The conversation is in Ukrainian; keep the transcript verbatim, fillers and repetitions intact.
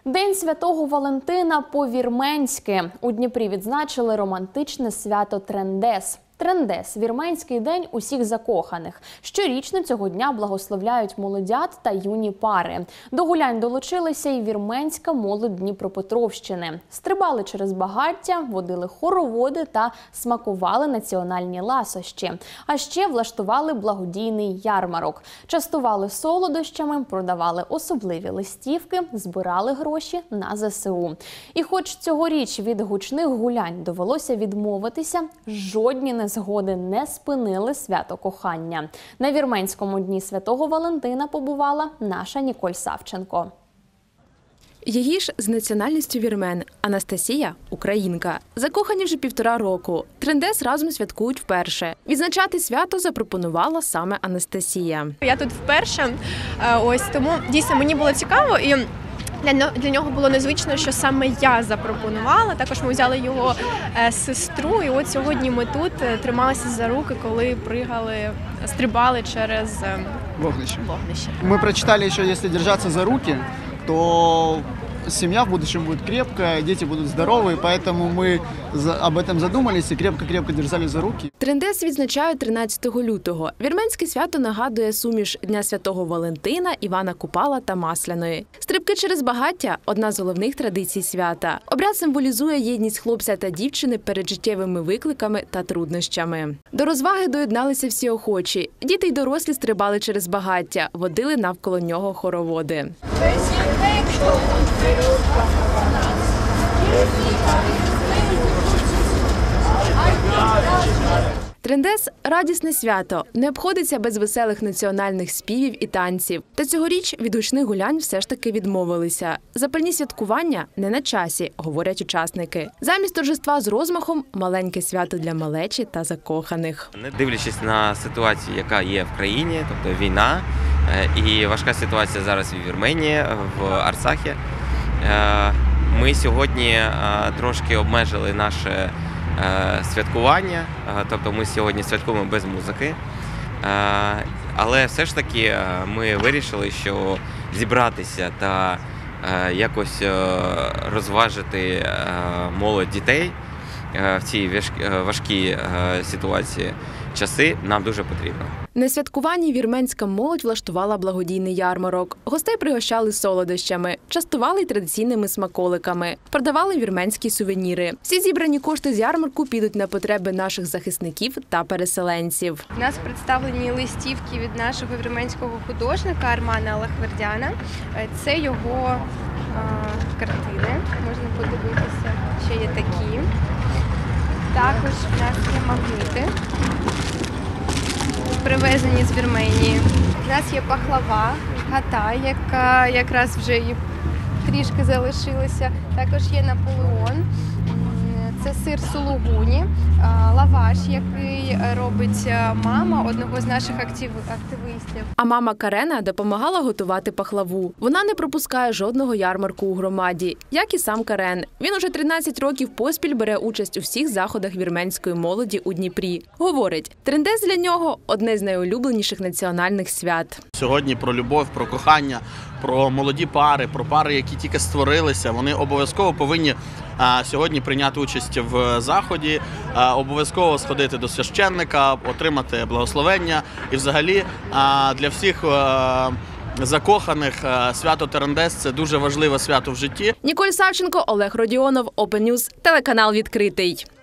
День Святого Валентина по-вірменськи. У Дніпрі відзначили романтичне свято Трендес. Трендес – вірменський день усіх закоханих. Щорічно цього дня благословляють молодят та юні пари. До гулянь долучилися і вірменська молодь Дніпропетровщини. Стрибали через багаття, водили хороводи та смакували національні ласощі. А ще влаштували благодійний ярмарок. Частували солодощами, продавали особливі листівки, збирали гроші на зе се у. І хоч цьогоріч від гучних гулянь довелося відмовитися, жодні не згоди не спинили свято кохання. На вірменському дні Святого Валентина побувала наша Ніколь Савченко. Її ж з національністю вірмен. Анастасія – українка. Закохані вже півтора року. Трендес разом святкують вперше. Відзначати свято запропонувала саме Анастасія. Я тут вперше, ось тому дійсно мені було цікаво і для нього було незвично, що саме я запропонувала. Також ми взяли його сестру, і от сьогодні ми тут трималися за руки, коли пригали, стрибали через вогнище. вогнище. Мы прочитали еще, если держаться за руки, то семья в будущем будет крепкая, дети будут здоровые, поэтому мы об этом задумались и крепко-крепко держали за руки. Трендес відзначають тринадцятого лютого. Вірменське свято нагадує суміш Дня Святого Валентина, Івана Купала та Масляної. Стрибки через багаття – одна з головних традицій свята. Обряд символізує єдність хлопця та дівчини перед життєвими викликами та труднощами. До розваги доєдналися всі охочі. Діти й дорослі стрибали через багаття, водили навколо нього хороводи. Трендес – радісне свято, не обходиться без веселих національних співів і танців. Та цьогоріч від гучних гулянь все ж таки відмовилися. Запальні святкування не на часі, говорять учасники. Замість торжества з розмахом – маленьке свято для малечі та закоханих. Не дивлячись на ситуацію, яка є в країні, тобто війна, і важка ситуація зараз в Вірменії, в Арцахі, ми сьогодні трошки обмежили наше святкування, тобто ми сьогодні святкуємо без музики, але все ж таки ми вирішили, що зібратися та якось розважити молодь дітей в цій важкій ситуації часи нам дуже потрібно. На святкуванні вірменська молодь влаштувала благодійний ярмарок. Гостей пригощали солодощами, частували й традиційними смаколиками, продавали вірменські сувеніри. Всі зібрані кошти з ярмарку підуть на потреби наших захисників та переселенців. У нас представлені листівки від нашого вірменського художника Армана Аллахвердяна. Це його а, картини, можна подивитися, ще є такі. Також у нас є магніти, привезені з Вірменії. У нас є пахлава, гата, яка якраз вже і трішки залишилася. Також є Наполеон, це сир сулугуні, лаваш, який робить мама одного з наших активістів. А мама Карена допомагала готувати пахлаву. Вона не пропускає жодного ярмарку у громаді, як і сам Карен. Він уже тринадцять років поспіль бере участь у всіх заходах вірменської молоді у Дніпрі. Говорить, Трендес для нього – одне з найулюбленіших національних свят. Сьогодні про любов, про кохання, про молоді пари, про пари, які тільки створилися. Вони обов'язково повинні а, сьогодні прийняти участь в заході, а, обов'язково сходити до священника, отримати благословення. І взагалі а, для всіх а, закоханих а, свято Трендес – це дуже важливе свято в житті. Ніколь Савченко, Олег Родіонов, Open News, телеканал «Відкритий».